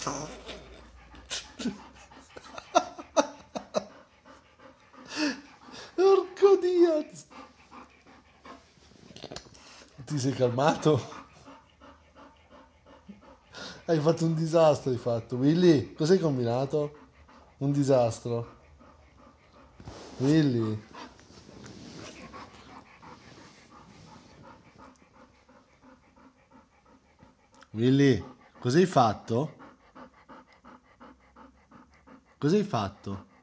Porco Diaz! Ti sei calmato? Hai fatto un disastro, hai fatto. Willy, cosa hai combinato? Un disastro. Willy, Willy, cosa hai fatto? Cosa hai fatto?